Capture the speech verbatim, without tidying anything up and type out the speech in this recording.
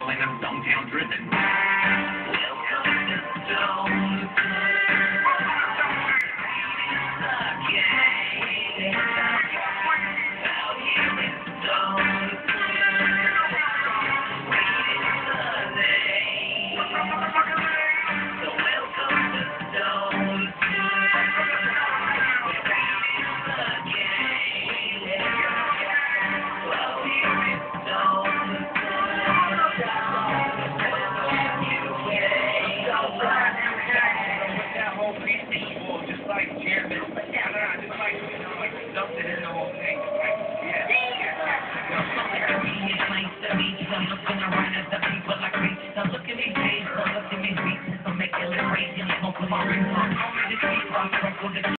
And I'm downtown driven. Welcome to Stone. Out here in Stone. So welcome to Stone. Out here in Stone. Just like jamming, I don't know, just like, you know, like something in the whole thing, like, yeah. I'm looking around at the people like me, so look at me.